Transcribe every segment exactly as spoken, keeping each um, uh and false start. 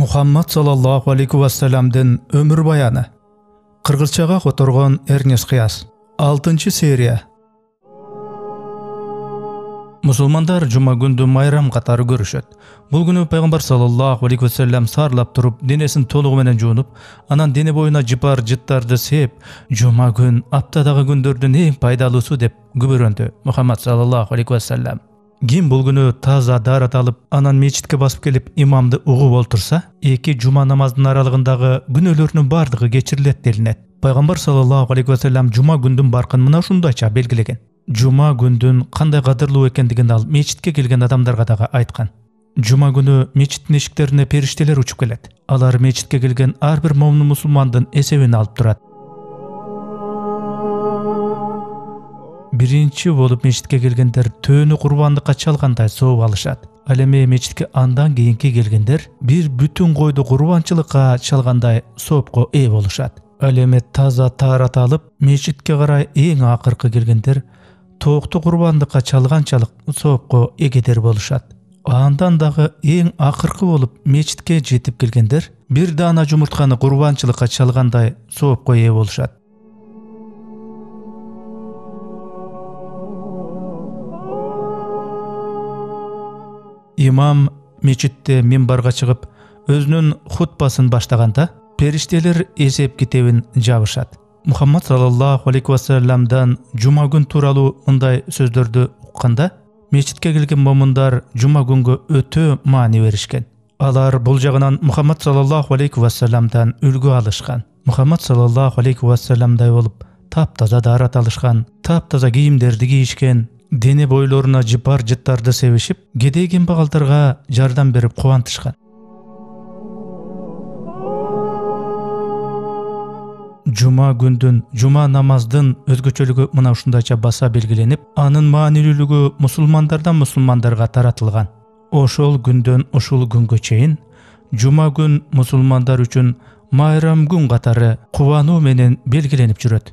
Muhammad sallallahu aleyhi ve sellem'den ömür bayanı. Kırgızçaga kotorgon Ernest Kıyas. altıncı seriya. Musulmanlar cuma gündü mayram katары görüşöt. Bul günü Peygamber sallallahu aleyhi ve sellem sarlap turup denesini toluğu menen junup, anan dene boyuna jıpar jıttardı sep, cuma gün aptadagı gündөрдүн эң пайдалуусу деп күбөрөндү Muhammad sallallahu aleyhi ve sellem. Kim bul günü taza darat alıp anan mechitke basıp kelip imamdı uğup oltursa, iki cuma namazının aralığındağı günölөрünün bardığı geçirilet delinet. Peygamber sallallahu aleyhi ve sellem cuma gündün barkın mına şundayça belgilegen. Cuma gündün qanday qadırlуу экендигин al mechitke kelgen adamlarga daga aytkan. Cuma günü mechit eşiklerine perişteler uçup kelet. Alar mechitke kelgen ar bir momin musulmandын esebini alıp turat. Birinci bolup mechitke kelgender töөнү kurbanlıkka çalganday sooп alışat. Al эми mechitke andan keyinki kelgender bir bütün koydu kurbançılıkka çalganday soopko ee boluşat. Al эми taza tarat alıp mechitke qaray эң akırkı kelgender toğuktu kurbanlıkka çalgançalık soopko egeder boluşat. Andan dağı эң akırkı bolup mechitke jetip kelgender bir dana jumurtkany kurbançılıkka çalganday soopko ee boluşat. İmam mechitте minbarga çıkıp özünün hutbasını başlaganda perişteler esep kitebin jabışat. Muhammad sallallahu aleyhi ve sellem'den cuma gün turaluu ындай sözdөрдү ukkanda mechitke kelgen momundar cuma günkü ötö maani berişken. Alar bul jagынан Muhammad sallallahu aleyhi ve sellem'den үлgü alışkan. Muhammad sallallahu aleyhi ve sellem'day bolup taptaza darat alışkan, taptaza kiyimderdi giyişken, dene boyloruna jıpar jıttardı sevişip, gedegen bagaltarga jardam berip kuvantышкан. Cuma gündün, cuma namazdın özgöçölügü mına uşundayça basa belgilenip, anın maanilүүлүгү musulmandardan musulmandarga taratılgan. Oşol gündön oşul günkө çeyin, cuma gün musulmandar üçün mayram gün katары kuvanуу menen belgilenip жүрөt.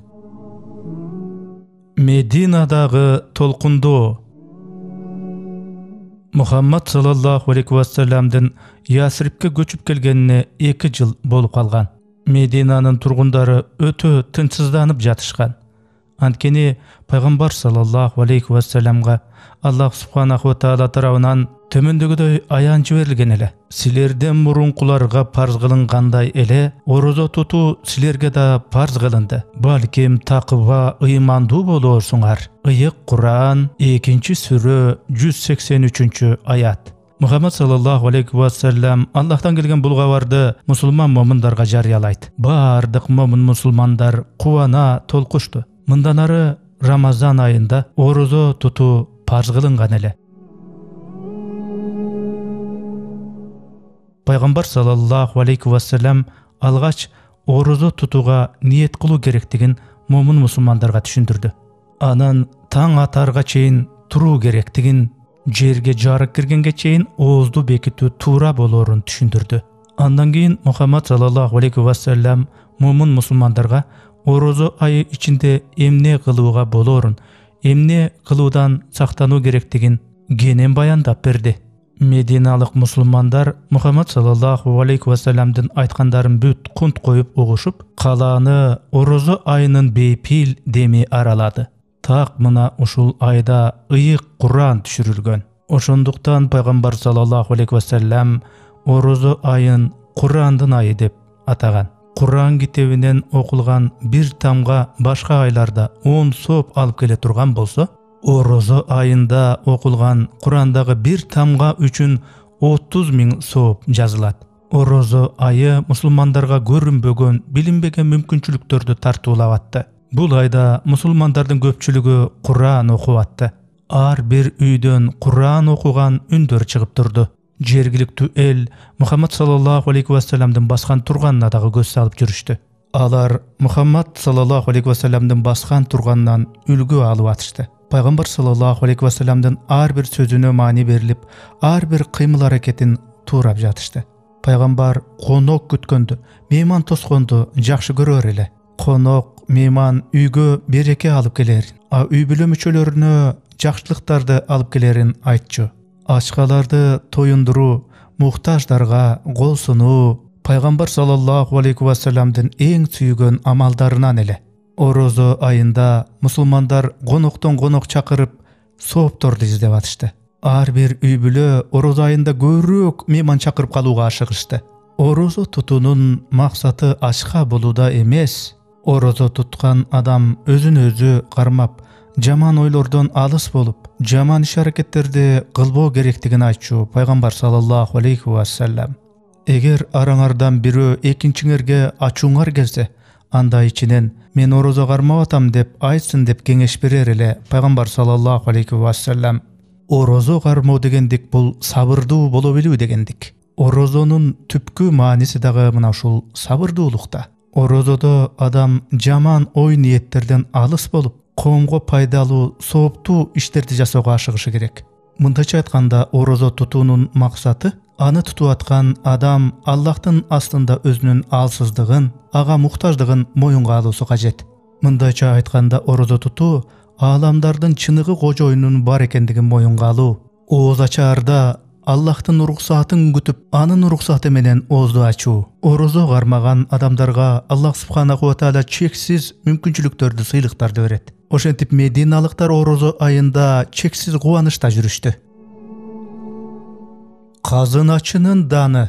Medinadağı tolkundu. Muhammad sallallahu aleyhi ve sellem'den Yasribke göçüp kelgenine iki jıl bolup kalgan. Medinanın turgundары ötö tınçsızdanıp jatышкан. Antkeni Peygamber sallallahu aleyhi ve sellem'ga Allah subhanahu wa ta'ala tarabынан tömöndөгүдөй аян жиберилген эле. Силерден мурункуларга парз кылынгандай эле орозо тутуу силерге да парз кылынды. Балким такыба ыймандуу болорсуңар. Ыйык Кур'ан экинчи сүрө жүз сексен үчүнчү аят. Muhammed sallallahu aleyhi ve sellem Allah'tan gelgen bul gabарды musulman momindarga jarıyalayt. Bardyk momin musulmandar kuvana tolkuştu. Mından ары Ramazan ayında orozo tutu parz kılıngan ele. Peygamber sallallahu aleyhi ve sellem algaç orozo tutuga niyet kılуу kerektigin momin musulmandarga түшүндүrdү. Anan taң atarga çeyin turuu kerektigin, жерге жарык киргенге чейин оозду бекитүү туура болорун түшүндүрдү. Андан кийин Muhammad sallallahu aleyhi ve sellem мумин мусулмандарга орозо айы ичинде эмне кылууга болорун, эмне кылуудан сактануу керектигин кенен баяндап берди. Мединалык мусулмандар Muhammad sallallahu aleyhi ve sellem'дин айткандарын бүт кунт коюп угушуп, калааны орозо айынын бейпил деми аралады. Так мына ушул айда ыйык Кур'ан түшүрүлгөн. Ошондуктан Пайгамбар саллаллаху алейхи ва саллям орозо айын Кур'андын айы деп атаган. Кур'ан китебинен окулган бир тамга башка айларда он сооп алып келе турган болсо, орозо айында окулган Кур'андагы бир тамга үчүн отуз миң сооп жазылат. Орозо айы мусулмандарга көрүнбөгөн, билинбеген мүмкүнчүлүктөрдү тартуулап атты. Бул айда мусулмандардын көпчүлүгү Кур'ан окуп атты. Ар бир үйдөн Кур'ан окуган үндөр чыгып турду. Жергиликтүү эл Muhammad sallallahu aleyhi ve sellem'дин баскан турганына дагы көз салып жүрүштү. Алар Muhammad sallallahu aleyhi ve sellem'дин баскан турганынан үлгү алып атышты. Пайгамбар sallallahu aleyhi ve sellem'дин ар бир сөзүнө маани берилип, ар бир кыймыл аракетин туурап жатышты. Пайгамбар конок күткөндү, мейман тосконду жакшы көрөр эле. Конок мейман үйгө береке алып келер, а үй бүлө мүчөлөрүнө жакшылыктарды алып келерин айтчу. Ачкаларды тоюндуруу, muhtаждарга кол сунуу пайгамбар саллаллаху алейхи ва салламдын эң сүйгөн амалдарынан эле. Орозо айында мусулмандар коноктон конок чакырып соопторду издеп атышты. Ар бир үй бүлө орозо айында көбүрөөк мейман чакырып калууга ашыгышты. Орозо тутуунун максаты ачка болууда эмес, орозо туткан адам өзүн өзү кармап, жаман ойлордон алыс болуп, жаман иш-аракеттерди кылбоо керектигин айтчу пайгамбар саллаллаху алейхи ва саллам. Эгер араңардан бирөө экинчиңерге ачууңар келсе, анда ичинен мен орозо кармап атам деп айтсын деп кеңеш берер эле пайгамбар саллаллаху алейхи ва саллам. Орозо кармоо дегендик бул сабырдуу боло билүү дегендик. Орозонун түпкү мааниси дагы мына ушул сабырдуулукта. Орозодо адам жаман ой ниеттерден алыс болуп, коомго пайдалуу, сооптуу иштерди жасоого ашыгышы керек. Мындайча айтканда, орозо тутуунун максаты аны тутуп аткан адам Аллахтын астында өзүнүн алсыздыгын, ага муктаждыгын моюнга алуусу кажет. Мындайча айтканда, орозо тутуу ааламдардын чыныгы кожоюнунун бар экендигин моюнга алуу. Ооз ачаарда Аллахтын уруксатын күтүп, анын уруксаты менен оозду ачуу. Орозо кармаган адамдарга Аллах субханаху ва таала чексиз мүмкүнчүлүктөрдү, сыйлыктарды берет. Ошентип Мединалыктар орозо айында чексиз кубанычта жүрүштү. Казыначынын даны.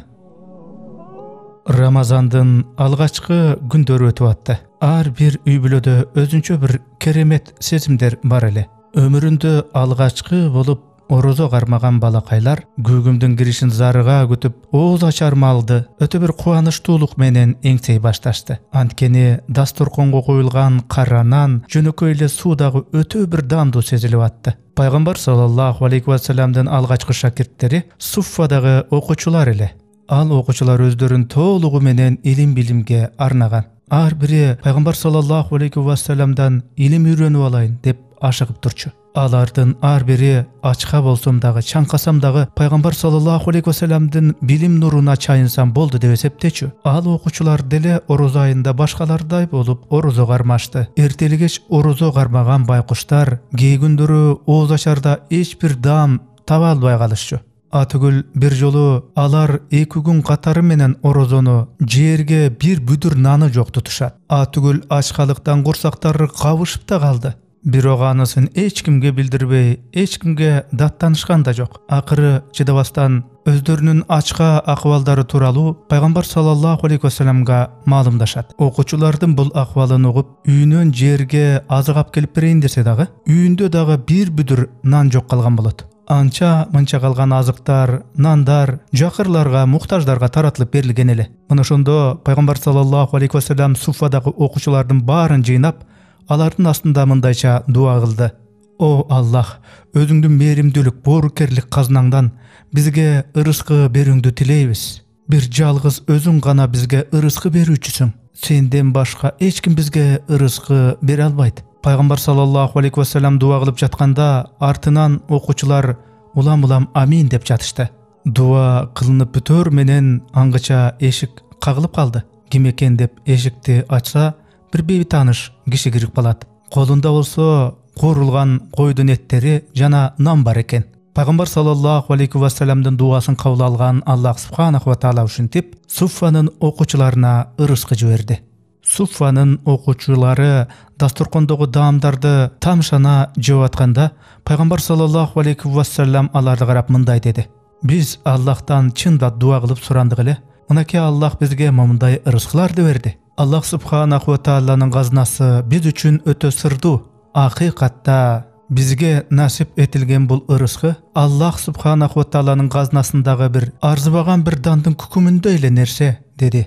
Рамазандын алгачкы күндөрү өтүп атты. Ар бир үй бүлөдө өзүнчө бир керемет сезимдер бар эле. Өмүрүндө алгачкы болуп орозо кармаган балакайлар көгүмдүн киришин зарыга күтүп, ооз ачар малды өтө бир кубанычтуулук менен эңсей башташты. Анткени дасторконго коюлган кара нан, жөнөкөй эле суу дагы өтө бир даамдуу сезилип атты. Пайгамбар саллаллаху алейхи ва салламдын алгачкы шакирттери Суффадагы окуучулар эле. Ал окуучулар өздөрүн толугу менен илим билимге арнаган. Ар бири пайгамбар саллаллаху алейхи ва салламдан илим үйрөнүп алайын деп ашыгып турчу. Алардын ар бири ачка болсом дагы, чаңкасам дагы пайгамбар саллаллаху алейхи ва салламдын билим нуруна чайынсам болду деп эсептечү. Ал окуучулар деле орозо айында башкалардай болуп орозо кармашты. Эртели кеч орозо кармаган байкуштар кээ күндөрү ооз ачарда эч бир даам таба албай калышчу. Атүгүл бир жолу алар эки күн катары менен орозону жерге бир бүдүр наны жок тутушат. Атүгүл ачкалыктан курсактары кабышып да калды. Бирок анысын эч кимге билдирбей, эч кимге даттанышкан да жок. Акыры чыдабастан өздөрүнүн ачка акыбалдары тууралуу пайгамбар саллаллаху алейхи ва салламга маалымдашат. Окуучулардын бул акыбалын угуп, үйүнөн жерге азык алып келип берейин десе дагы, үйүндө дагы бир бүдүр нан жок калган болот. Анча мынча калган азыктар, нандар жакырларга, муктаждарга таратылып берилген эле. Мына ошондо пайгамбар саллаллаху алейхи ва саллам Суффадагы окуучулардын баарын жыйнап, алардын астында мындайча дуа кылды. О Аллах, өзүңдүн мээримдүүлүк, боорукерлик казынаңдан бизге ырыскы берүүңдү тилейбиз. Бир жалгыз өзүң гана бизге ырыскы берүүчүсүң. Сенден башка эч ким бизге ырыскы бере албайт. Пайгамбар саллаллаху алейхи ва саллам дуа кылып жатканда, артынан окуучулар улам-улам амин деп жатышты. Дуа кылынып бүтөр менен аңгыча эшик кагылып калды. Ким экен деп эшикти ачса, бир бейтаныш киши кирип калат. Колунда болсо куурулган койдун эттери жана нан бар экен. Пайгамбар саллаллаху алейхи ва салламдын дуасын кабыл алган Аллах субханаху ва таала ушинтип Суффанын окуучуларына ырыскы жиберди. Суффанын окуучулары дасторкондогу даамдарды тамшана жеп атканда, пайгамбар саллаллаху алейхи ва саллам аларды карап мындай деди: Биз Аллахтан чындап дуа кылып сурандык эле. Мынакей Аллах бизге момундай ырыскыларды берди. Аллах субханаху ва тааланын казынасы биз үчүн өтө сырдуу. Акыйкатта бизге насип этилген бул ырыскы Аллах субханаху ва тааланын казынасындагы бир арзыбаган бир дандын күкүмүндөй эле нерсе, деди.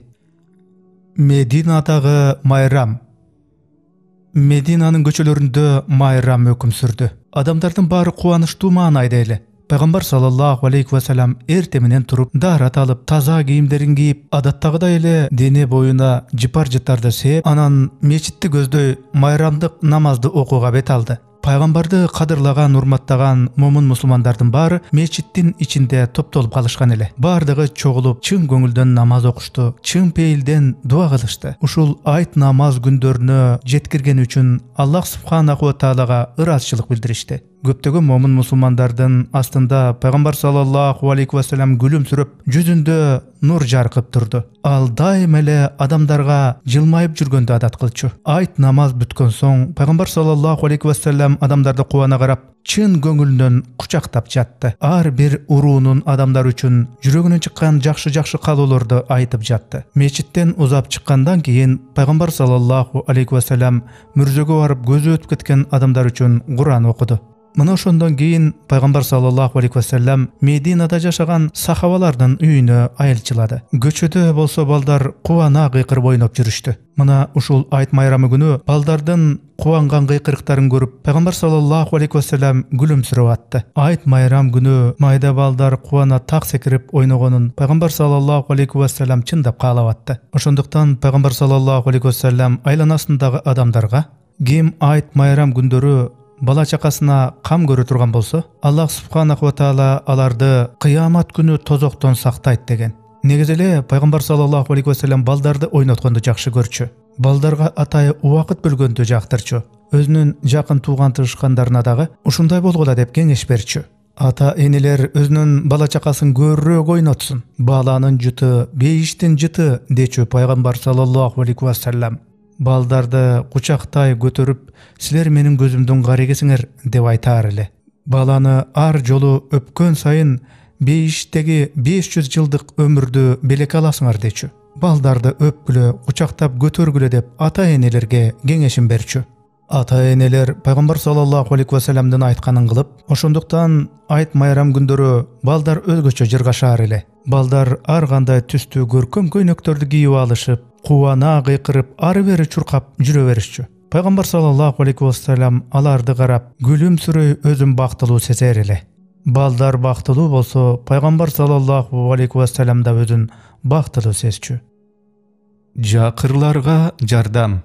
Мединадагы майрам. Мединанын көчөлөрүндө майрам өкүм сүрдү. Адамдардын баары кубанычтуу маанайда эле. Пайгамбар саллаллаху алейхи ва саллам эрте менен туруп, даарат алып, таза кийимдерин кийип, адаттагыдай эле дене боюна жыпар жыттарды сээп, анан мечитти көздөй майрамдык намазды окууга бет алды. Пайгамбарды кадырлаган, урматтаган момун мусулмандардын баары мечиттин ичинде топтолуп калышкан эле. Бардыгы чогулуп чын көңүлдөн намаз окушту, чын пейилден дуа кылышты. Ушул айт намаз күндөрүнө жеткирген үчүн Аллах субханаху ва таалага ыраазычылык билдиришти. Көптөгөн момун мусулмандардын астында пайгамбар саллаллаху алейхи ва саллям күлүмсүрөп, жүзүндө нур жаркып турду. Ал дайым эле адамдарга жылмайып жүргөндү адат кылчу. Айт намаз бүткөн соң пайгамбар саллаллаху алейхи ва саллям адамдарды кубана карап, чын көңүлүнөн кучактап жатты. Ар бир уруунун адамдар үчүн жүрөгүнөн чыккан жакшы-жакшы каалоолорду айтып жатты. Мечиттен узап чыккандан кийин пайгамбар саллаллаху алейхи ва саллям мүрзөгө барып көзү өтүп кеткен адамдар үчүн Кур'ан окуду. Мына ошондон кийин пайгамбар саллаллаху алейхи ва саллям Мединада жашаган сахабалардын үйүнө айылчылады. Көчөдө болсо балдар кубана кыйкырып ойноп жүрүштү. Мына ушул айт майрамы күнү балдардын кубанган кыйкырыктарын көрүп пайгамбар саллаллаху алейхи ва саллям күлүмсүрөп атты. Айт майрам күнү майда балдар кубана так секирип ойногонун пайгамбар саллаллаху алейхи ва саллям чындап каалап атты. Ошондуктан пайгамбар саллаллаху алейхи ва саллям айланасындагы адамдарга ким айт майрам күндөрү бала чакасына кам көрө турган болсо, Аллах субханаху ва таала аларды кыямат күнү тозоктон сактайт деген. Негизи эле пайгамбар саллаллаху алейхи ва саллям балдарды ойнотконду жакшы көрчү. Балдарга атайы убакыт бөлгөндү жактырчу. Өзүнүн жакын тууган тышкандарына дагы ушундай болгула деп кеңеш берчү. Ата энелер өзүнүн бала чакасын көрөрөөк ойнотсун. Баланын жыты бейиштин жыты дечү пайгамбар саллаллаху алейхи ва саллям. Балдарды кучактай көтөрүп, силер менин көзүмдүн карегесиңер деп айтаар эле. Баланы ар жолу өпкөн сайын бейиштеги беш жүз жылдык өмүрдү белек аласыңар дечү. Балдарды өпкүлө, кучактап көтөргүлө деп ата энелерге кеңешин берчү. Ата энелер пайгамбар саллаллаху алейхи ва саллямдын айтканын кылып, ошондуктан айт майрам күндөрү балдар өзгөчө жыргашаар эле. Балдар ар кандай түстүү көркөм көйнөктөрдү кийип алышып, кубана кыйкырып, ары бери чуркап жүрө беришчү. Пайгамбар саллаллаху алейхи ва саллям аларды карап, күлүмсүрөй өзүн бактылуу сезер эле. Балдар бактылуу болсо, пайгамбар саллаллаху алейхи ва саллям да өзүн бактылуу сезчү. Жакырларга жардам.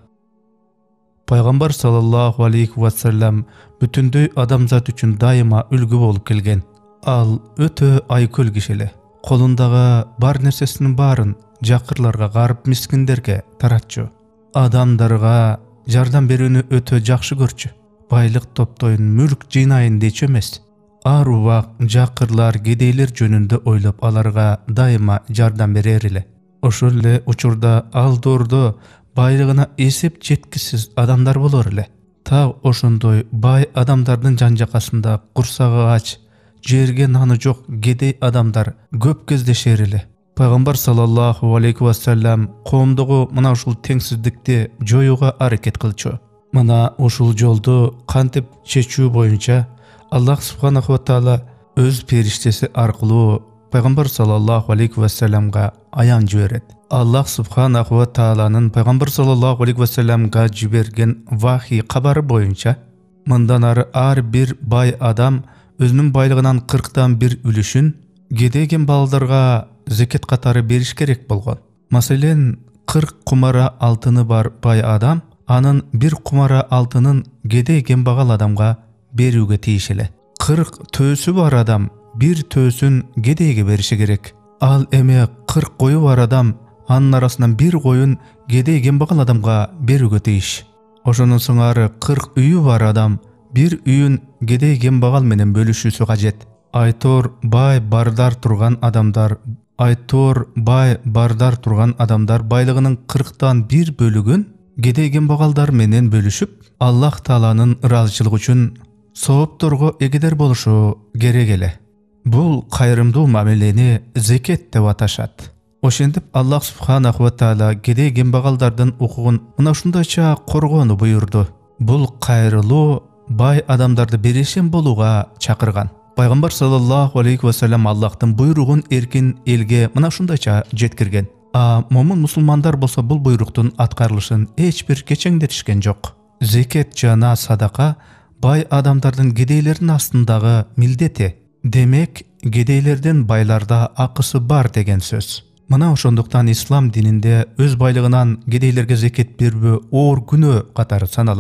Пайгамбар саллаллаху алейхи ва саллям бүтүндөй адамзат үчүн дайыма үлгү болуп келген. Ал өтө айкөл киши эле. Колундагы бар нерсесинин баарын жакырларга, гарып мискиндерге таратчу. Адамдарга жардам берүүнү өтө жакшы көрчү. Байлык топтойн, мүлк жыйнайын дечү эмес. Ар убак жакырлар, кедейлер жөнүндө ойлоп, аларга дайыма жардам берер эле. Ошол эле учурда ал доордо байлыгына эсеп жеткисиз адамдар болор эле. Так ошондой бай адамдардын жан-жакасында курсагы ач, жерге наны жок кедей адамдар көп кездешер эле. Пайгамбар саллаллаху алейхи ва саллям коомдогу мына ушул теңсиздикти жоюуга аракет кылчу. Мына ушул жолду кантип чечүү боюнча Аллах субханаху ва таала өз периштеси аркылуу Пайгамбар саллаллаху алейхи ва саллямга аян жиберет. Аллах субханаху ва тааланын Пайгамбар саллаллаху алейхи ва саллямга жиберген вахий кабары боюнча мындан ары ар бир бай адам өзүнүн байлыгынан кырктан бир үлүшүн кедейген балдарга зекет катары бериш керек болгон. Маселен, кырк кумара алтыны бар бай адам анын бир кумара алтынын кедей кембагал адамга берүүгө тийишеле. кырк төөсү бар адам бир төөсүн кедейге бериши керек. Ал эме кырк кою бар адам анын арасынан бир коюн кедей кембагал адамга берүүгө тийиш. Ошонун соң ары кырк үйү бар адам бир үйүн кедей кембагал менен бөлүшүүсү кажет. Айтор бай бардар турган адамдар Айтор бай бардар турган адамдар байлыгынын кырктан бир бөлүгүн кедей кембагалдар менен бөлүшүп, Аллах тааланын ыраазычылыгы үчүн соопторго эгедер болушу керек эле. Бул кайрымдуу мамилени зекет деп аташат. Ошентип Аллах субханаху ва таала кедей кембагалдардын укугун мына ушундайча коргоону буйурду. Бул кайрылуу бай адамдарды берешен болууга чакырган. Пайгамбар саллаллаху алейхи ва саллям Аллахтын буйругун эркин элге мына ушундайча жеткирген. А момун мусулмандар болсо бул буйруктун аткарылышын эч бир кечеңдетишкен жок. Зекет жана садака бай адамдардын кедейлердин астындагы милдети. Демек, кедейлердин байларда акысы бар деген сөз. Мына ошондуктан ислам дининде өз байлыгынан кедейлерге зекет берүү оор күнөө катары саналат.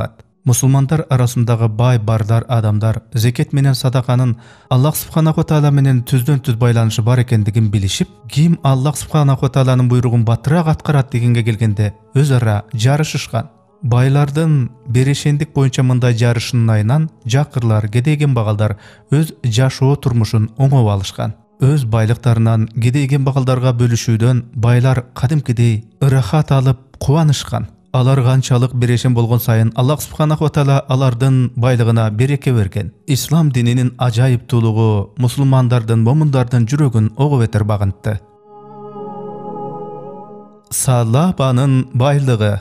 Мусулмандар арасындагы бай бардар адамдар зекет менен садаканын Аллах субханаху таала менен түздөн түз байланышы бар экендигин билишип, ким Аллах субханаху тааланын буйругун батыраак аткарат дегенге келгенде өз ара жарышышкан. Байлардын берешендик боюнча мындай жарышынын айынан жакырлар, кедейген багалдар өз жашоо турмушун оңоп алышкан. Өз байлыктарынан кедейген багалдарга бөлүшүүдөн байлар кадимкидей ырахат алып кубанышкан. Алар канчалык берешен болгон сайын Аллах субханаху таала алардын байлыгына береке берген. Ислам дининин ажайыптуулугу мусулмандардын, момундардын жүрөгүн ого бетер багынтты. Салабанын байлыгы.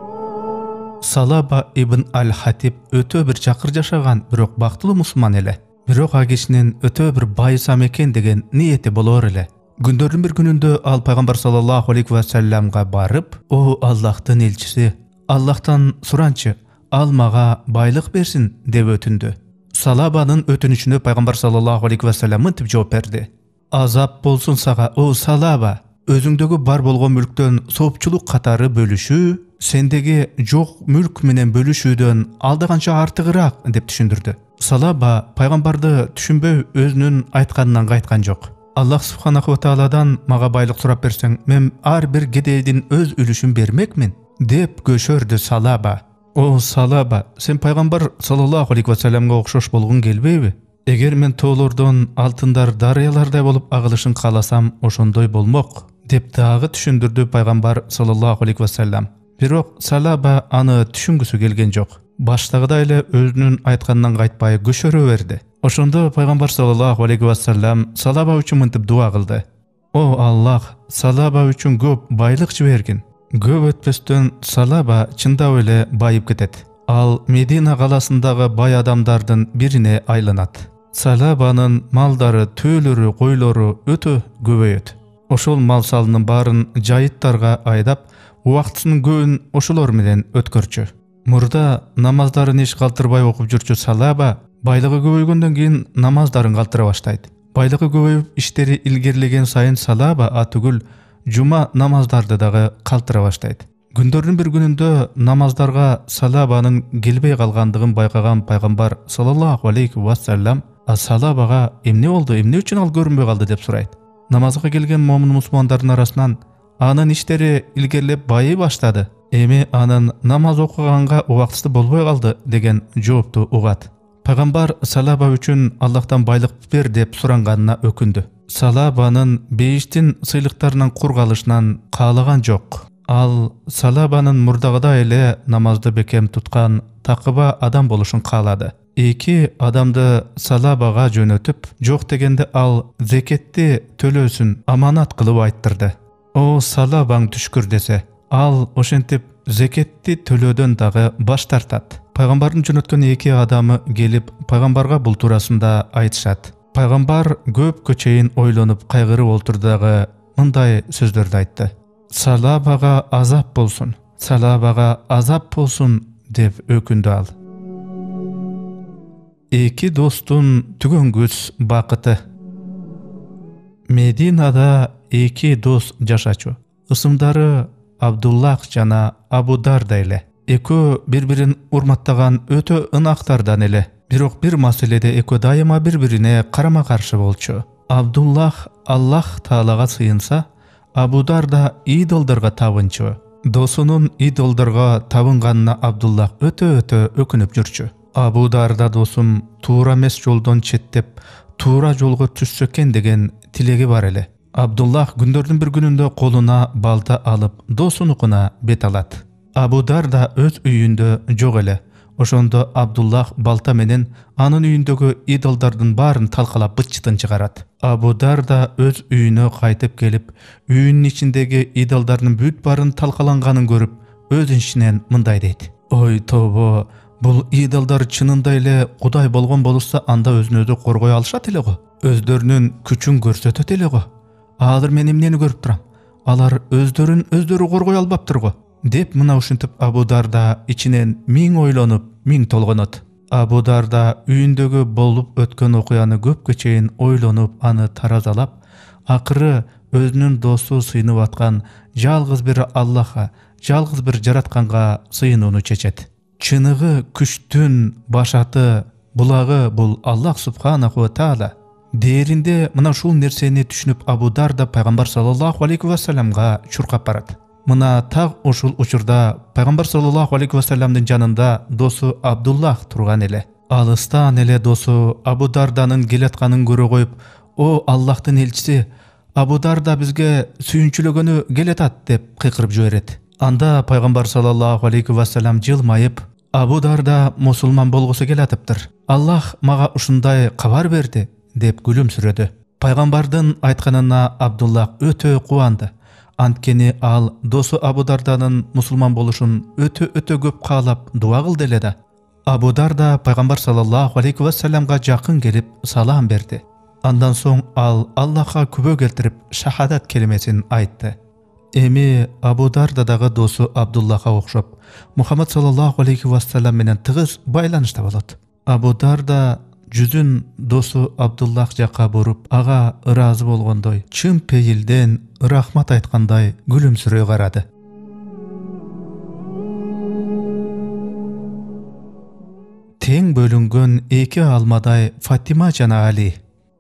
Салаба ибн аль-Хатиб өтө бир чакыр жашаган, бирок бактылуу мусулман эле. Бирок а кишинин өтө бир байсам экен деген ниети болор эле. Күндөрдүн бир күнүндө ал пайгамбар саллаллаху алейхи ва салламга барып, "О Аллахтын элчиси, Аллахтан суранчы, ал мага байлык берсин" деп өтүндү. Салабанын өтүнүчүнө пайгамбар саллаллаху алейхи ва саллам мынтип жооп берди: "Азап болсун сага, о Салаба, өзүңдөгү бар болгон мүлктөн соопчулук катары бөлүшүү сендеги жок мүлк менен бөлүшүүдөн алда канча артыгыраак" деп түшүндүрдү. Салаба пайгамбарды түшүнбөй өзүнүн айтканынан кайткан жок. Аллах субханаху тааладан мага байлык сурап берсең, мен ар бир кедейдин өз үлүшүн бермекмин деп көшөрдү Салаба. О Салаба, сен пайгамбар саллаллаху алейхи ва салламга окшош болгуң келбейби? Эгер мен тоолордон алтындар дарыялардай болуп агылышын кааласам, ошондой болмок деп дагы түшүндүрдү пайгамбар саллаллаху алейхи ва саллам. Бирок Салаба аны түшүнгүсү келген жок. Баштагыдай эле өзүнүн айтканынан кайтпай көшөрө берди. Ошондо пайгамбар саллаллаху алейхи ва саллам Салаба үчүн мынтип дуа кылды: "О Аллах, Салаба үчүн көп байлык жибергин." Көп өтпөстөн Салаба чындап эле байып кетет. Ал Медина каласындагы бай адамдардын бирине айланат. Салабанын малдары, төөлөрү, койлору өтө көбөйөт. Ошол мал салынын баарын жайыттарга айдап, убактысынын көбүн ошолор менен өткөрчү. Мурда намаздарын эч калтырбай окуп жүрчү Салаба байлыгы көбөйгөндөн кийин намаздарын калтыра баштайт. Байлыгы көбөйүп, иштери илгерилеген сайын Салаба атүгүл жума намаздарды дагы калтыра баштайт. Күндөрдүн бир күнүндө намаздарга Салабанын келбей калгандыгын байкаган пайгамбар саллаллаху алейхи ва саллам Салабага эмне болду, эмне үчүн ал көрүнбөй калды деп сурайт. Намазга келген момун мусулмандардын арасынан анын иштери илгерилеп байый баштады, эми анын намаз окуганга убактысы болбой калды деген жоопту угат. Пайгамбар Салаба үчүн Аллахтан байлык бер деп суранганына өкүндү. Салабанын бейиштин сыйлыктарынан кур калышынан каалаган жок. Ал Салабанын мурдагыдай эле намазды бекем туткан такыба адам болушун каалады. Эки адамды Салабага жөнөтүп, жок дегенде ал зекетти төлөөсүн аманат кылып айттырды. О Салабаң түшкүр десе, ал ошентип зекетти төлөөдөн дагы баш тартат. Пайгамбардын жөнөткөн эки адамы келип пайгамбарга бул туурасында айтышат. Пайгамбар көпкө чейин ойлонуп кайгырып отурду дагы мындай сөздөрдү айтты: "Салабага азап болсун, Салабага азап болсун" деп өкүндү ал. Эки достун түгөнгүс бакыты. Мединада эки дос жашачу. Ысымдары Абдуллах жана Абу Дарда эле. Экөө бири-бирин урматтаган өтө ынактардан эле. Бирок бир маселеде экөө дайыма бири-бирине карама-каршы болчу. Абдуллах Аллах Таалага сыйынса, Абу Дарда идолдорго табынчу. Досунун идолдорго табынганына Абдуллах өтө-өтө өкүнүп жүрчү. Абу Дарда досум туура эмес жолдон четтеп, туура жолго түшсө экен деген тилеги бар эле. Абдуллах күндөрдүн бир күнүндө колуна балта алып, досунукуна бет алат. Абу Дарда өз үйүндө жок эле. Ошондо Абдуллах балта менен анын үйүндөгү идолдордун баарын талкалап бытчытын чыгарат. Абу Дарда өз үйүнө кайтып келип, үйүнүн ичиндеги идолдордун бүт баарын талкаланганын көрүп, өз ичинен мындай дейт: "Ой тобо, бул идолдор чынында эле Кудай болгон болушса, анда өзүн өзү коргой алышат эле го. Өздөрүнүн күчүн көрсөтөт эле го. Азыр мен эмнени көрүп турам? Алар өздөрүн өздөрү коргой албаптыр го" деп мына ушинтип Абу Дарда ичинен миң ойлонуп, миң толгонот. Абу Дарда үйүндөгү болуп өткөн окуяны көпкө чейин ойлонуп, аны таразалап, акыры өзүнүн досу сыйынып аткан жалгыз бир Аллахка, жалгыз бир жаратканга сыйынууну чечет. чыныгы күчтүн башаты булагы бул Аллах субханаху ва таала. Дээринде мына ушул нерсени түшүнүп Абу Дарда пайгамбар саллаллаху алейхи ва салламга чуркап барат. Мына так ушул учурда пайгамбар саллаллаху алейхи ва салламдын жанында досу Абдуллах турган эле. Алыстан эле досу Абу Дарданын келатканын көрө коюп, "О Аллахтын элчиси, Абу Дарда бизге сүйүнчүлөгөнү келатат" деп кыйкырып жиберет. Анда пайгамбар саллаллаху алейхи ва саллам жылмайып, "Абу Дарда мусулман болгусу келатыптыр. Аллах мага ушундай кабар берди" деп күлүмсүрөдү. Пайгамбардын айтканына Абдуллах өтө кубанды. Анткени ал досу Абу Дарданын мусулман болушун өтө-өтө көп каалап дуа кылды эле да. Абу Дарда пайгамбар саллаллаху алейхи ва салламга жакын келип салам берди. Андан соң ал Аллахка күбө келтирип шахадат келимесин айтты. Эми Абу Дарда дагы досу Абдуллахка окшоп, Мухаммад саллаллаху алейхи ва саллам менен тыгыз байланышта болот. Абу Дарда жүзүн досу Абдуллах жакка буруп, ага ыраазы болгондой, чын пейилден рахмат айткандай күлүмсүрөй карады. Тең бөлүнгөн эки алмадай Фатима жана Али.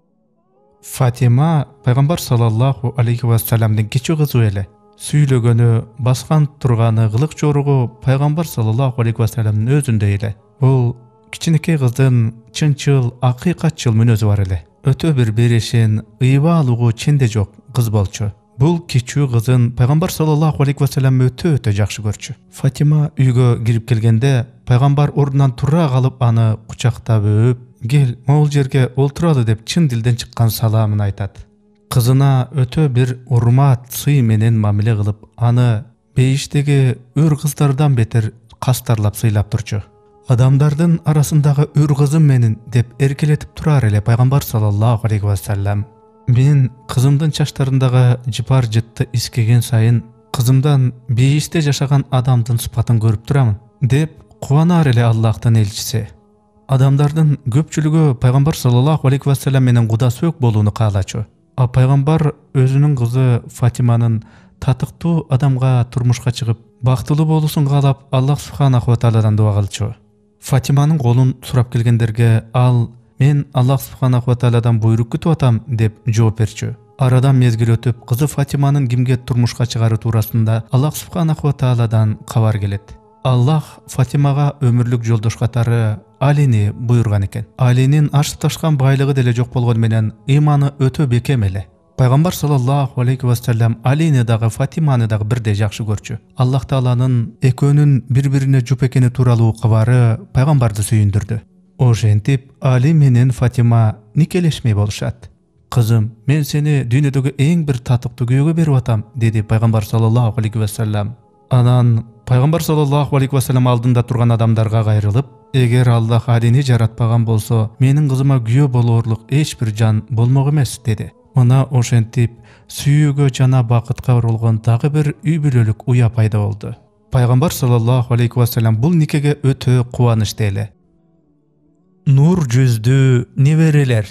Фатима пайгамбар саллаллаху алейхи ва салламдын кичи кызы эле. Сүйлөгөнү, баскан турганы, кылык жоругу пайгамбар саллаллаху алейхи ва салламдын өзүндөй эле. Бул кичинекей кыздын чынчыл, акыйкатчыл мүнөзү бар эле. Өтө бир берешен, ыйбалуугу ченде жок кыз болчу. Бул кичүү кызын пайгамбар саллаллаху алейхи ва саллам өтө-өтө жакшы көрчү. Фатима үйгө кирип келгенде, пайгамбар ордунан тура калып аны кучактап өп, "Кел, могул жерге олтуралы" деп чын дилден чыккан саламын айтат. Кызына өтө бир урмат, сый менен мамиле кылып, аны бейиштеги өр кыздардан бетер кастарлап сыйлап турчу. Адамдардын арасындагы өр кызым менен деп эркелетип турар эле пайгамбар саллаллаху алейхи ва саллам. Мен кызымдын чачтарындагы жыпар жытты искеген сайын кызымдан бейиште жашаган адамдын сыпатын көрүп турамын деп кубанар эле Аллахтын элчиси. Адамдардын көпчүлүгү пайгамбар саллаллаху алейхи ва саллам менен кудасөөк болууну каалачу. А пайгамбар өзүнүн кызы Фатиманын татыктуу адамга турмушка чыгып, бактылуу болуусун каалап Аллах субханаху ва тааладан дуа кылчу. Фатиманын колун сурап келгендерге ал "Мен Аллах субханаху ва тааладан буйрук күтүп атам" деп жооп берчү. Арадан мезгил өтүп, кызы Фатиманын кимге турмушка чыгары туурасында Аллах субханаху ва тааладан кабар келет. Аллах Фатимага өмүрлүк жолдош катары Алини буйрган экен. Алинин ашып ташкан байлыгы деле жок болгону менен ыйманы өтө бекем эле. Пайгамбар саллаллаху алейхи ва саллам Алини дагы Фатиманы дагы бирдей жакшы көрчү. Аллах тааланын экөөнүн бири-бирине жуп экени тууралуу кабары пайгамбарды сүйүндүрдү. Ошентип Али менен Фатима никелешмей болушат. "Кызым, мен сени дүйнөдөгү эң бир татыктуу күйөөгө берип атам" деди пайгамбар саллаллаху алейхи ва саллам. Анан пайгамбар саллаллаху алейхи ва саллам алдында турган адамдарга кайрылып, "Эгер Аллах Алини жаратпаган болсо, менин кызыма күйөө болоорлук эч бир жан болмок эмес" деди. Мына ошентип сүйүүгө жана бакытка урулган дагы бир үй бүлөлүк уя пайда болду. Пайгамбар саллаллаху алейхи ва саллам бул никеге өтө кубанычты эле. Нур жүздүү неберелер.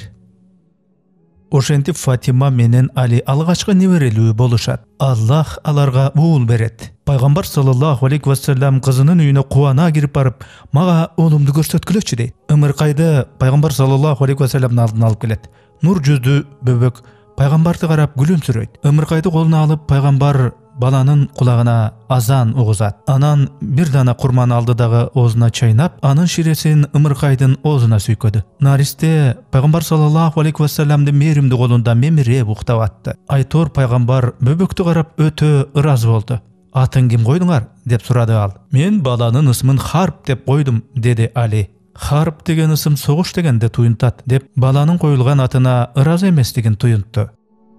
Ошентип Фатима менен Али алгачкы неберелүү болушат. Аллах аларга уул берет. Пайгамбар саллаллаху алейхи ва саллам кызынын үйүнө кубана кирип барып, "Мага оолумду көрсөткүлөчү" дейт. Ымыркайды пайгамбар саллаллаху алейхи ва салламдын алдына алып келет. Нур жүздүү бөбөк пайгамбарды карап күлүмсүрөйт. Ымыркайды колуна алып пайгамбар баланын кулагына азан угузат. Анан бир дана курманы алды дагы оозуна чайнап, анын ширесин Ымыркайдын оозуна сүйкөдү. Наристе пайгамбар саллаллаху алейхи ва салламдын мээримдүү колунда мемиреп уктап атты. Айтор пайгамбар бөбөктү карап өтө ыраазы болду. "Атын ким койдуңар?" деп сурады ал. "Мен баланын ысмын Харп деп койдум" деди Али. Харп деген ысым согуш дегенде туюнтат деп баланын коюлган атына ыраазы эместигин туюнтту.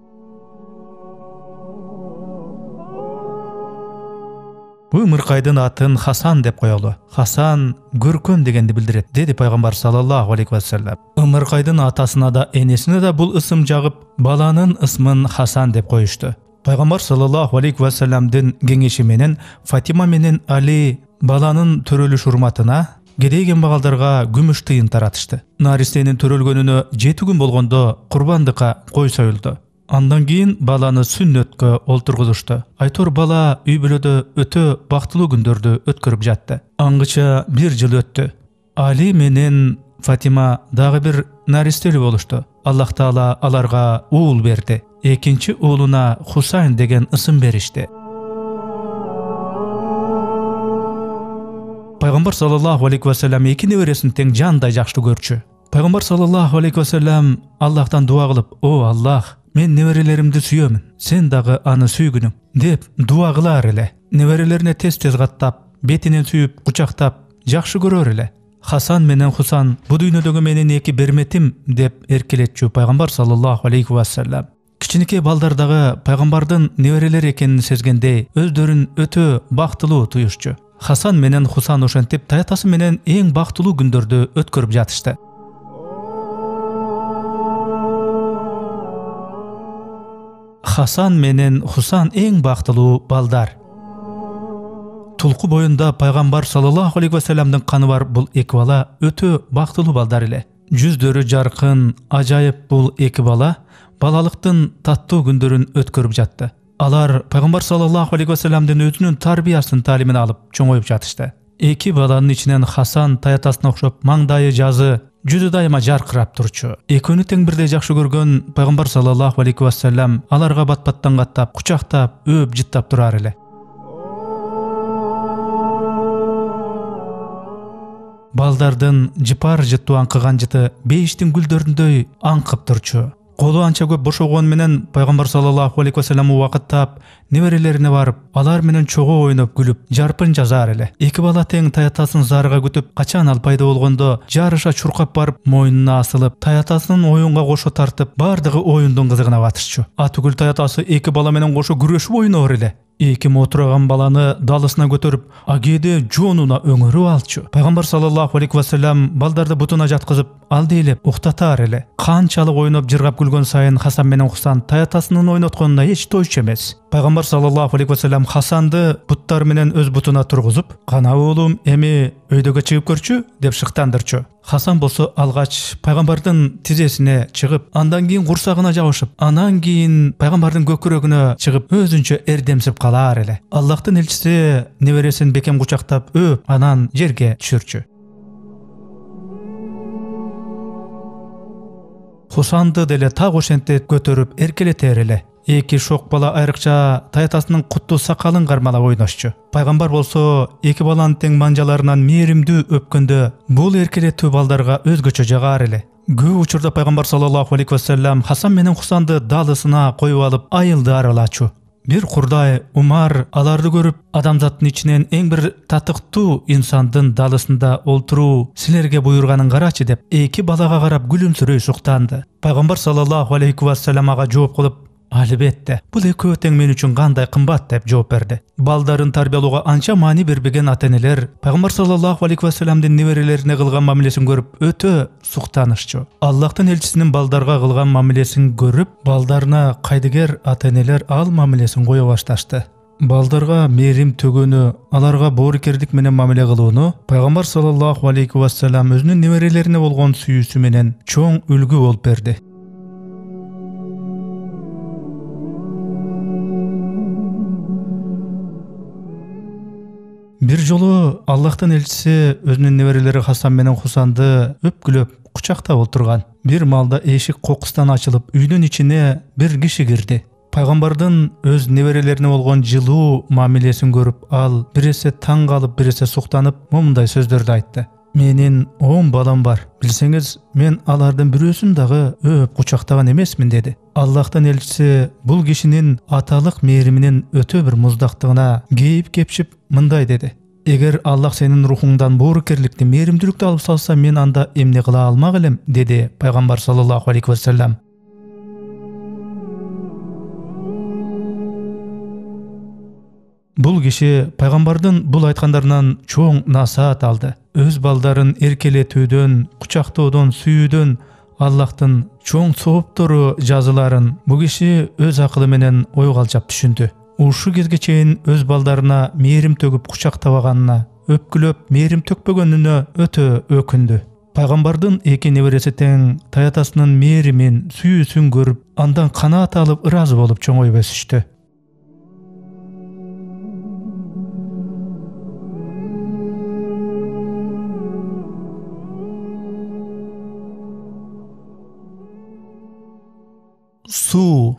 Бу Ымыркайдын атын Хасан деп коелу. Хасан көркөн дегенди билдирет, деди пайгамбар саллаллаху алейхи ва саллам. Ымыркайдын атасына да энесине да бул ысым жагып, баланын ысмын Хасан деп коюшту. Пайгамбар саллаллаху алейхи ва салламдын кеңеши менен Фатима менен Али баланын төрөлүш урматына кедей кембагалдарга күмүш тыйын таратышты. Наристенин төрөлгөнүнө жети күн болгондо курбандыкка кой союлду. Андан кийин баланы сүннөткө олтургузушту. Айтор бала үй бүлөдө өтө бактылуу күндөрдү өткөрүп жатты. Аңгыча бир жыл өттү. Али менен Фатима дагы бир наристелүү болушту. Аллах Таала аларга уул берди. Экинчи уулуна Хусайн деген ысым беришти. Пайгамбар саллаллаху алейхи ва саллям эки небересин тең жандай жакшы көрчү. Пайгамбар саллаллаху алейхи ва саллям Аллахтан дуа кылып: "О Аллах, мен неберелеримди сүйөмүн, сен дагы аны сүйгүнүң" деп дуа кылар эле. Неберелерине тез-тез каттап, бетинен сүйүп, кучактап, жакшы көрөр эле. Хасан менен Хусан бу дүйнөдөгү менин эки берметим деп эркелетчү Пайгамбар саллаллаху алейхи ва саллям. Кичинекей балдар дагы пайгамбардын неберелери экенин сезгенде өздөрүн өтө бактылуу туюшчу. Хасан менен Хусан ошентип таятасы менен эң бактылуу күндөрдү өткөрүп жатышты. Хасан менен Хусан эң бактылуу балдар. Тулку боюнда Пайгамбар саллаллаху алейхи ва саллямдын каны бар бул эки бала өтө бактылуу балдар эле. Жүздөрү жаркын, ажайып бул эки бала балалыктын таттуу күндөрүн өткөрүп жатты. Алар Пайгамбар саллаллаху алейхи ва саллямдын өзүнүн тарбиясын таалимин алып чоңоюп жатышты. Эки баланын ичинен Хасан таятасына окшоп маңдайы жазы, жүзү дайыма жаркырап турчу. Экөөнү тең бирдей жакшы көргөн Пайгамбар саллаллаху алейхи ва саллям аларга бат-баттан каттап, кучактап, өп жыттап турар эле. Балдардын жыпар жыттуу аңкыган жыты бейиштин гүлдөрүндөй аңкып турчу. Колу анча көп бошогон менен Пайгамбар саллаллаху алейхи ва саллям убакыттап неберелерине барып, алар менен чогуу ойноп күлүп, жарпын жазар эле. Эки бала тең таятасын зарыга күтүп, качан ал пайда болгондо жарыша чуркап барып, мойнуна асылып, таятасын оюнга кошо тартып, бардыгы оюндун кызыгына батышчу. Атүгүл таятасы эки бала менен кошо күрөшүп ойноор эле. Эки мотураган баланы далысына көтөрүп, агеде жонуна өңөрүп алчу. Пайгамбар саллаллаху алейхи ва саллям балдарды бутуна жаткызып, алдейлеп уктатар эле. Канчалык ойноп жыргап күлгөн сайын Хасан менен Хусан таятасынын ойнотконуна эч тойчу эмес. Пайгамбар саллаллаху алейхи ва саллям Хасанды буттар менен өз бутуна тургузуп, "Кана уулум, эми өйдөгө чыгып көрчү" деп шыктандырчу. Хасан болсо алгач пайгамбардын тизесине чыгып, андан кийин курсагына жабышып, анан кийин пайгамбардын көкүрөгүнө чыгып, өзүнчө эрдемсип калар эле. Аллахтын элчиси небересин бекем кучактап, өп, анан жерге түшүрчү. Хусанды деле так ошентип көтөрүп эркелетер эле. Эки шок бала айрыкча таятасынын куттуу сакалын кармалап ойношчу. Пайгамбар болсо эки баланын тең манжаларынан мээримдүү өпкөндө бул эркелетүү балдарга өзгөчө жагар эле. Көп учурда Пайгамбар саллаллаху алейхи ва саллям Хасан менен Хусанды далысына коюп алып, айылды аралачу. Бир курдай Умар аларды көрүп, адамзаттын ичинен эң бир татыктуу инсандын далысында олтуруу силерге буйруганын карачы деп эки балага карап күлүмсүрөй суктанды. Пайгамбар саллаллаху алейхи ва саллям ага жооп кылып: "Албетте, бул экөө тең мен үчүн кандай кымбат" деп жооп берди. Балдарын тарбиялоого анча маани бербеген ата-энелер Пайгамбар саллаллаху алейхи ва саллямдын неберелерине кылган мамилесин көрүп өтө суктанышчу. Аллахтын элчисинин балдарга кылган мамилесин көрүп, балдарына кайдыгер ата-энелер ал мамилесин кое башташты. Балдарга мээрим төгөнү, аларга боорукердик менен мамиле кылууну Пайгамбар саллаллаху алейхи ва саллям өзүнүн неберелерине болгон сүйүүсү менен чоң үлгү болуп берди. Бир жолу Аллахтын элчиси өзүнүн неберелери Хасан менен Хусанды өпкүлөп, кучактап отурган. Бир маалда эшик кокустан ачылып, үйдүн ичине бир киши кирди. Пайгамбардын өз неберелерине болгон жылуу мамилесин көрүп, ал биресе таң калып, биресе суктанып, момундай сөздөрдү айтты: "Менин он балам бар. Билсеңиз, мен алардын бирөөсүн дагы өп кучактаган эмесмин" деди. Аллахтын элчиси бул кишинин аталык мээриминин өтө бир муздактыгына кейип кепшип мындай деди: "Эгер Аллах сенин рухуңдан боорукерликти, мээримдүүлүктү алып салса, мен анда эмне кыла алмак элем" деди Пайгамбар саллаллаху алейхи ва саллям. Бул киши пайгамбардын бул айткандарынан чоң насаат алды. Өз балдарын эркелетүүдөн, кучактоодон, сүйүүдөн Аллахтын чоң сооптору жазыларын бу киши өз акылы менен ойго алчап түшүндү. Ушу кезге чейин өз балдарына мээрим төгүп кучактабаганына, өпкүлөп мээрим төкпөгөнүнө өтө өкүндү. Пайгамбардын эки небереси тең таятасынын мээримин, сүйүүсүн көрүп, андан канаат алып ыраазы болуп чоңоюп өсүштү. Суу.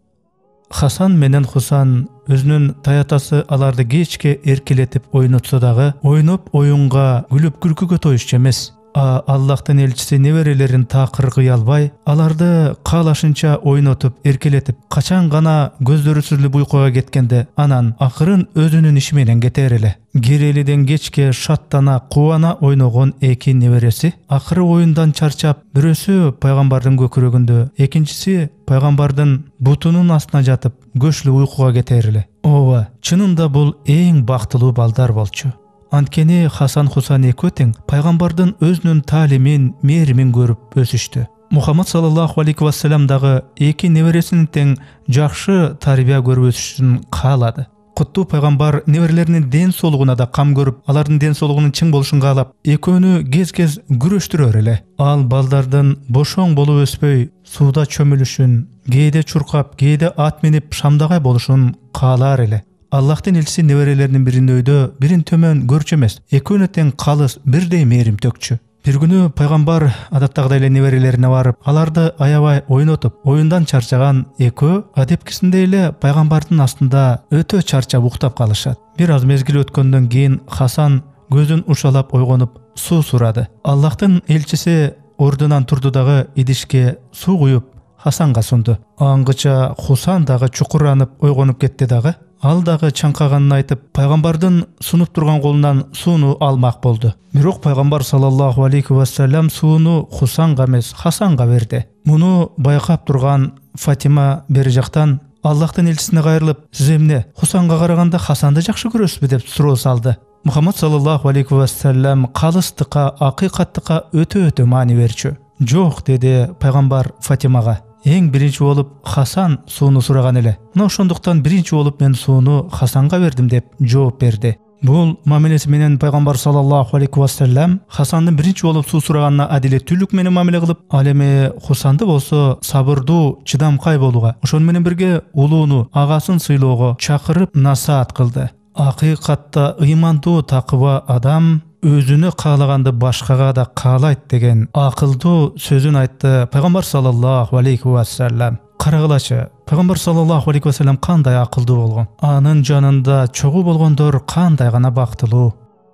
Хасан менен Хусан өзүнүн таятасы аларды кечке эркелетип ойнотсо дагы, ойноп оюнга, күлүп күлкүгө тоюшчу эмес. А Аллахтын элчиси неберелерин такыр кыя албай, аларды каалашынча ойнотуп, эркелетип, качан гана көздөрү сүзүлүп уйкуга кеткенде, анан акырын өзүнүн иши менен кетер эле. Кирелиден кечке шаттана, кубана ойногон эки небереси акыры оюндан чарчап, бирөөсү пайгамбардын көкүрөгүндө, экинчиси пайгамбардын бутунун астына жатып, көчлүү уйкуга кетер эле. Ооба, чынында бул эң бактылуу балдар болчу. Анткени Хасан Хусан экөө тең пайгамбардын өзүнүн таалимин, мээримин көрүп өсүштү. Мухаммад саллаллаху алейхи вассалам дагы эки небересинин тең жакшы тарбия көрүп өсүшүн каалады. Куттуу пайгамбар неберелеринин ден соолугуна да кам көрүп, алардын ден соолугунун чың болушун каалап, экөөнү кез-кез күрөштүрөр эле. Ал балдардын бошоң болуп өспөй, сууда чөмүлүшүн, кээде чуркап, кээде ат минип шамдагай болушун каалар эле. Аллахтын элчиси неберелеринин бирин өйдө, бирин төмөн көрчү эмес, экөөнү тең калыс, бирдей мээрим төкчү. Бир күнү пайгамбар адаттагыдай эле неберелерине барып, аларды аябай ойнотуп, оюндан чарчаган экөө адепкисиндей эле пайгамбардын астында өтө чарчап уктап калышат. Бир аз мезгил өткөндөн кийин Хасан көзүн ушалап ойгонуп суу сурады. Аллахтын элчиси ордунан турду дагы идишке суу куюп Хасанга сунду. Аңгыча Хусан дагы чукуранып ойгонуп кетти дагы. Ал дагы чаңкаганын айтып, пайгамбардын сунуп турган колунан сууну алмак болду. Бирок пайгамбар саллаллаху алейхи вассалам сууну Хусанга эмес, Хасанга берди. Муну байкап турган Фатима бери жактан Аллахтын элчисине кайрылып, "Сиз эмне Хусанга караганда Хасанды жакшы көрөсүзбү?" деп суроо салды. Мухаммад саллаллаху алейхи вассалам калыстыкка, акыйкаттыкка өтө-өтө маани берчү. "Жок", деди пайгамбар Фатимага. Эң биринчи болуп Хасан сууну сураган эле. Мына ошондуктан биринчи болуп мен сууну Хасанга бердим деп жооп берди. Бул мамилеси менен пайгамбар саллаллаху алейхи вассалам Хасандын биринчи болуп суу сураганына адилеттүүлүк менен мамиле кылып, ал эми Хусанды болсо сабырдуу, чыдамкай болууга, ошону менен бирге улууну, агасын сыйлоого чакырып насаат кылды. Акыйкатта ыймандуу такыба адам өзүнө каалаганды башкага да каалайт деген акылдуу сөзүн айтты пайгамбар саллаллаху алейхи вассалам. Карагылачы, пайгамбар саллаллаху алейхи вассалам кандай акылдуу болгон. Анын жанында чогуу болгондор кандай гана бактылуу.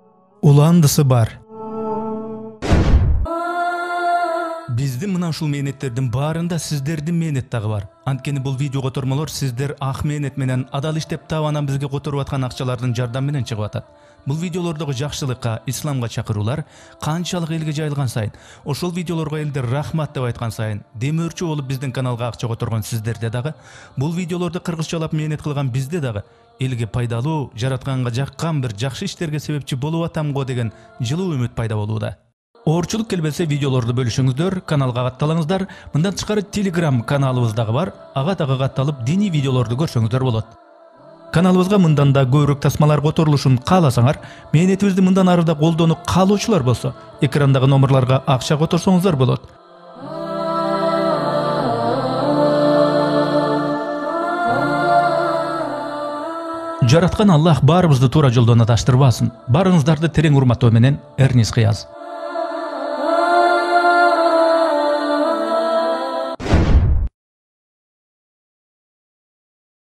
Уландысы бар. Биздин мына ушул мээнеттердин баарында сиздердин мээнет дагы бар. Анткени бул видео котормолор сиздер ак мээнет менен адал иштеп таап анан бизге которуп аткан акчалардын жардамы менен чыгып атат. Бул видеолордогу жакшылыкка, исламга чакыруулар канчалык элге жайылган сайын, ошол видеолорго элдер рахмат деп айткан сайын, демөөрчү болуп биздин каналга акча которгон сиздерде дагы, бул видеолорду кыргызчалап мээнет кылган бизде дагы элге пайдалуу, жаратканга жаккан бир жакшы иштерге себепчи болуп атам го деген жылуу үмүт пайда болууда. Оорчулук келбесе видеолорду бөлүшүңүздөр, каналга катталыңыздар. Мындан тышкары Telegram каналыбыз дагы бар. Ага дагы катталып, диний видеолорду көрсөңүздөр болот. Каналыбызга мындан да көбүрөөк тасмалар которулушун кааласаңар, мээнетибизди мындан ары да колдонуп каалоочулар болсо, экрандагы номерларга акча которсоңуздар болот. Жараткан Аллах баарыбызды туура жолдон адаштырбасын. Барыңыздарды терең урматтоо менен, Эрнис Кыяз.